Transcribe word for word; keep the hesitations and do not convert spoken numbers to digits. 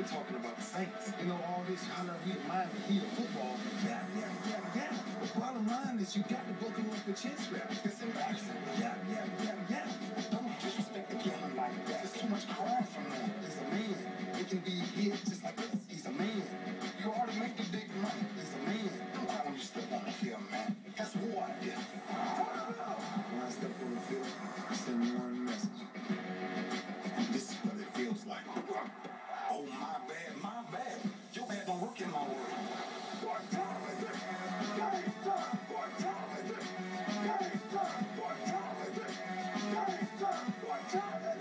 we're talking about the Saints. You know, all this holler, we mind the heat of football. Yeah, yeah, yeah, yeah. The bottom line is you got to buckle up your chin strap. It's embarrassing. Yeah, yeah, yeah, yeah. Don't disrespect the killer like that. There's too much crime from him. He's a man. He can be hit just like us. He's a man. You already make the big money. He's a man. Don't call him you step on the field, man. That's war. Yeah. When I step on the field, I send one message. This is what it feels like. Oh, my bad, my bad. Your bad don't work in my world. Mortality! Game time! Mortality! Game time! Mortality! Game time! Mortality!